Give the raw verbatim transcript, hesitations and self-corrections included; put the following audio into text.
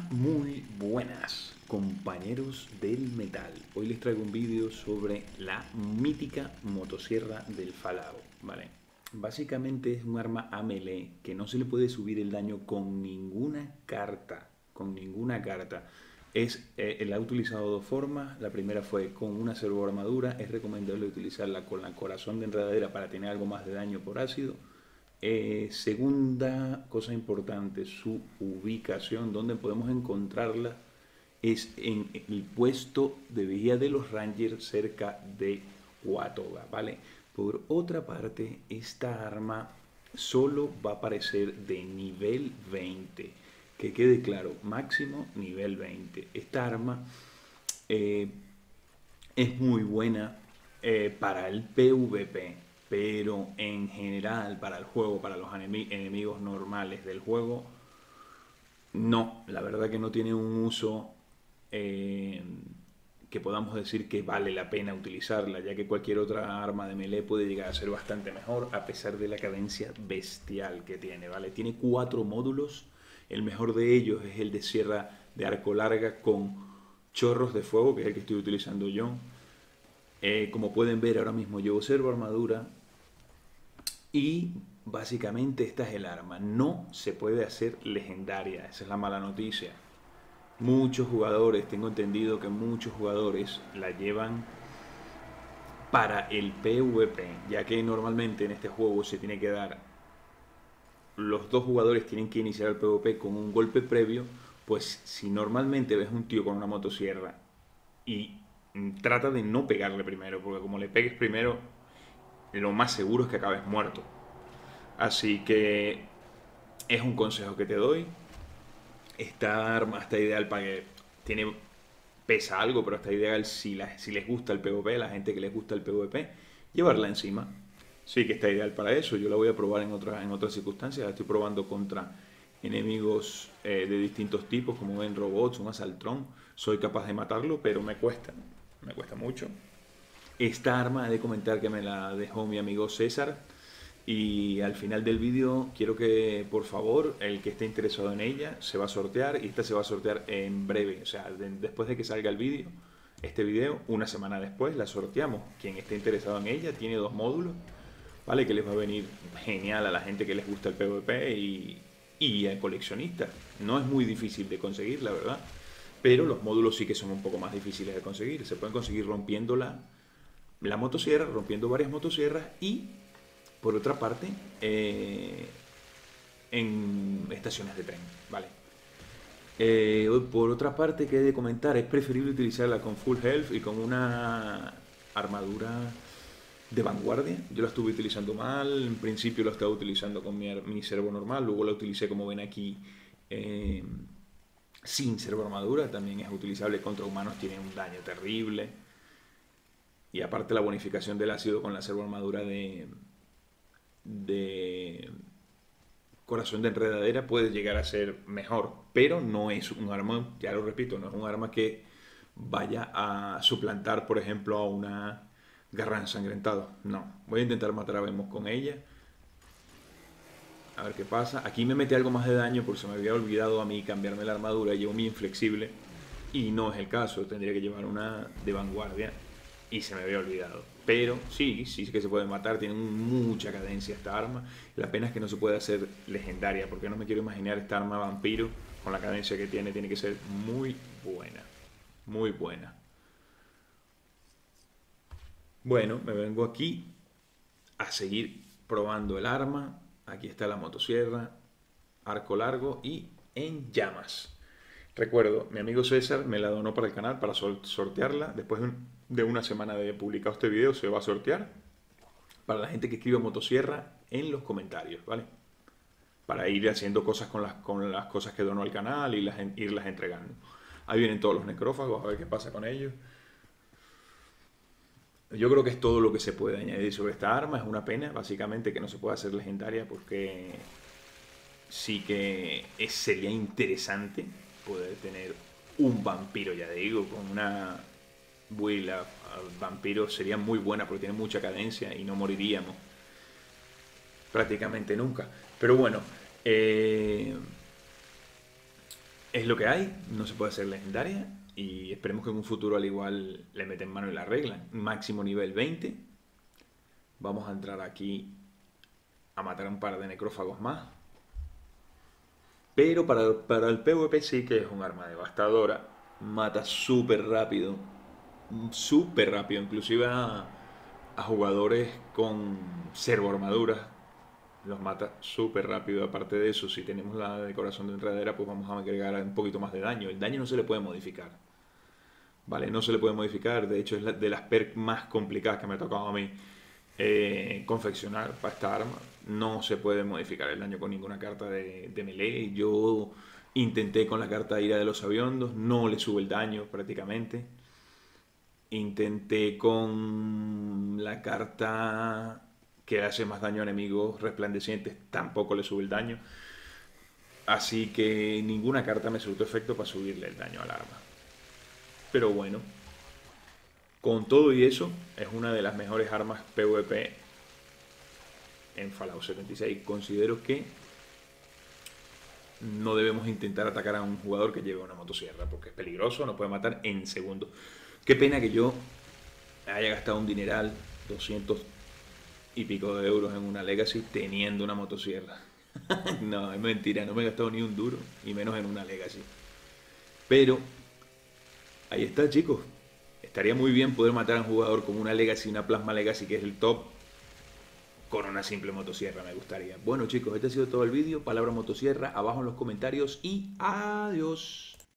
Muy buenas compañeros del metal. Hoy les traigo un vídeo sobre la mítica motosierra del Falao, ¿vale? Básicamente es un arma a melee que no se le puede subir el daño con ninguna carta, con ninguna carta. Es, eh, la he utilizado de dos formas. La primera fue con una servo armadura. Es recomendable utilizarla con la corazón de enredadera para tener algo más de daño por ácido. Eh, segunda cosa importante, su ubicación, donde podemos encontrarla, es en el puesto de Villa de los Rangers cerca de Huatoga, ¿vale? Por otra parte, esta arma solo va a aparecer de nivel veinte, que quede claro, máximo nivel veinte. Esta arma eh, es muy buena eh, para el PvP, pero en general para el juego, para los enemigos normales del juego, no, la verdad que no tiene un uso eh, que podamos decir que vale la pena utilizarla, ya que cualquier otra arma de melee puede llegar a ser bastante mejor a pesar de la cadencia bestial que tiene, ¿vale? Tiene cuatro módulos, el mejor de ellos es el de sierra de arco larga con chorros de fuego, que es el que estoy utilizando yo. Eh, como pueden ver, ahora mismo llevo servo armadura y básicamente esta es el arma. No se puede hacer legendaria, esa es la mala noticia. Muchos jugadores, tengo entendido que muchos jugadores la llevan para el PvP, ya que normalmente en este juego se tiene que dar, los dos jugadores tienen que iniciar el PvP con un golpe previo. Pues si normalmente ves un tío con una motosierra y trata de no pegarle primero, porque como le pegues primero, lo más seguro es que acabes muerto. Así que es un consejo que te doy. Esta arma está ideal para que tiene, pesa algo, pero está ideal si, la, si les gusta el PvP, la gente que les gusta el PvP, llevarla encima. Sí que está ideal para eso. Yo la voy a probar en, otra, en otras circunstancias. La estoy probando contra enemigos eh, de distintos tipos, como ven, robots, un asaltrón. Soy capaz de matarlo, pero me cuesta. Me cuesta mucho. Esta arma he de comentar que me la dejó mi amigo César. Y al final del vídeo quiero que, por favor, el que esté interesado en ella se va a sortear. Y esta se va a sortear en breve. O sea, de, después de que salga el vídeo, este vídeo, una semana después la sorteamos. Quien esté interesado en ella tiene dos módulos, ¿vale? Que les va a venir genial a la gente que les gusta el PvP y, y a coleccionistas. No es muy difícil de conseguir, la verdad. Pero los módulos sí que son un poco más difíciles de conseguir. Se pueden conseguir rompiendo la, la motosierra, rompiendo varias motosierras y, por otra parte, eh, en estaciones de tren, ¿vale? Eh, por otra parte, que he de comentar, es preferible utilizarla con full health y con una armadura de vanguardia. Yo la estuve utilizando mal, en principio la estaba utilizando con mi, mi servo normal, luego la utilicé, como ven aquí, eh, sin servo armadura. También es utilizable contra humanos, tiene un daño terrible. Y aparte la bonificación del ácido con la servo armadura de, de corazón de enredadera puede llegar a ser mejor, pero no es un arma, ya lo repito, no es un arma que vaya a suplantar, por ejemplo, a una garra ensangrentado. No, voy a intentar matar a Vemos con ella, a ver qué pasa. Aquí me metí algo más de daño porque se me había olvidado a mí cambiarme la armadura. Llevo mi inflexible y no es el caso, tendría que llevar una de vanguardia y se me había olvidado. Pero sí, sí que se puede matar, tiene mucha cadencia esta arma. La pena es que no se puede hacer legendaria, porque no me quiero imaginar esta arma vampiro con la cadencia que tiene. Tiene que ser muy buena, muy buena. Bueno, me vengo aquí a seguir probando el arma. Aquí está la motosierra, arco largo y en llamas. Recuerdo, mi amigo César me la donó para el canal para sortearla. Después de una semana de publicado este video se va a sortear para la gente que escriba motosierra en los comentarios, ¿vale? Para ir haciendo cosas con las, con las cosas que donó al canal y las, irlas entregando. Ahí vienen todos los necrófagos, a ver qué pasa con ellos. Yo creo que es todo lo que se puede añadir sobre esta arma. Es una pena, básicamente, que no se pueda hacer legendaria, porque sí que es, sería interesante poder tener un vampiro, ya digo, con una build a vampiro sería muy buena porque tiene mucha cadencia y no moriríamos prácticamente nunca. Pero bueno, eh, Es lo que hay, no se puede hacer legendaria y esperemos que en un futuro al igual le meten mano y la arreglan. Máximo nivel veinte. Vamos a entrar aquí a matar a un par de necrófagos más. Pero para, para el PvP sí que es un arma devastadora. Mata súper rápido. Súper rápido. Inclusive a, a jugadores con servo armaduras. Los mata súper rápido. Aparte de eso, si tenemos la decoración de enredadera, pues vamos a agregar un poquito más de daño. El daño no se le puede modificar. Vale, no se le puede modificar. De hecho, es de las perks más complicadas que me ha tocado a mí eh, confeccionar para esta arma. No se puede modificar el daño con ninguna carta de, de melee. Yo intenté con la carta Ira de los Sabiondos, no le sube el daño prácticamente. Intenté con la carta que hace más daño a enemigos resplandecientes, tampoco le sube el daño. Así que ninguna carta me surtió efecto para subirle el daño al arma. Pero bueno, con todo y eso, es una de las mejores armas PvP en Fallout setenta y seis. Considero que no debemos intentar atacar a un jugador que lleve una motosierra, porque es peligroso, nos puede matar en segundos. Qué pena que yo haya gastado un dineral, doscientos y pico de euros en una Legacy teniendo una motosierra. No, es mentira, no me he gastado ni un duro, y menos en una Legacy. Pero ahí está, chicos. Estaría muy bien poder matar a un jugador con una Legacy, una Plasma Legacy, que es el top, con una simple motosierra, me gustaría. Bueno, chicos, este ha sido todo el vídeo. Palabra motosierra abajo en los comentarios y adiós.